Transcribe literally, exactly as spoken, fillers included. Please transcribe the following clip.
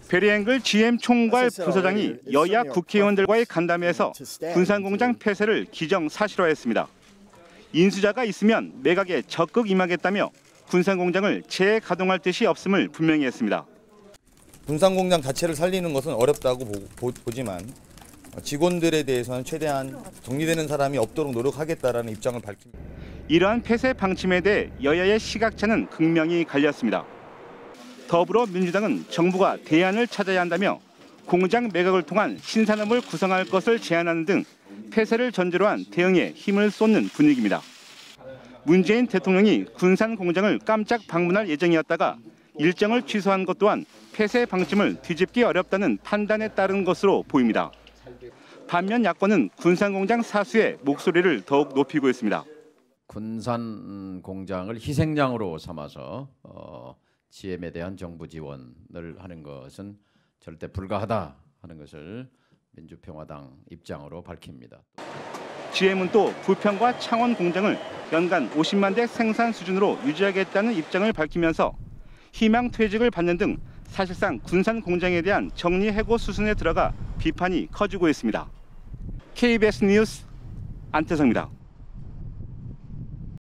베리앵글 지엠 총괄 부서장이 여야 국회의원들과의 간담회에서 군산공장 폐쇄를 기정사실화했습니다. 인수자가 있으면 매각에 적극 임하겠다며 군산공장을 재가동할 뜻이 없음을 분명히 했습니다. 군산공장 자체를 살리는 것은 어렵다고 보, 보지만 직원들에 대해서는 최대한 정리되는 사람이 없도록 노력하겠다라는 입장을 밝힙니다. 이러한 폐쇄 방침에 대해 여야의 시각차는 극명히 갈렸습니다. 더불어민주당은 정부가 대안을 찾아야 한다며 공장 매각을 통한 신산업을 구성할 것을 제안하는 등 폐쇄를 전제로 한 대응에 힘을 쏟는 분위기입니다. 문재인 대통령이 군산 공장을 깜짝 방문할 예정이었다가 일정을 취소한 것 또한 폐쇄 방침을 뒤집기 어렵다는 판단에 따른 것으로 보입니다. 반면 야권은 군산 공장 사수의 목소리를 더욱 높이고 있습니다. 군산 공장을 희생양으로 삼아서 어, 지엠에 대한 정부 지원을 하는 것은 절대 불가하다 하는 것을 민주평화당 입장으로 밝힙니다. 지엠은 또 부평과 창원 공장을 연간 오십만 대 생산 수준으로 유지하겠다는 입장을 밝히면서 희망 퇴직을 받는 등 사실상 군산 공장에 대한 정리 해고 수순에 들어가 비판이 커지고 있습니다. 케이비에스 뉴스 안태성입니다.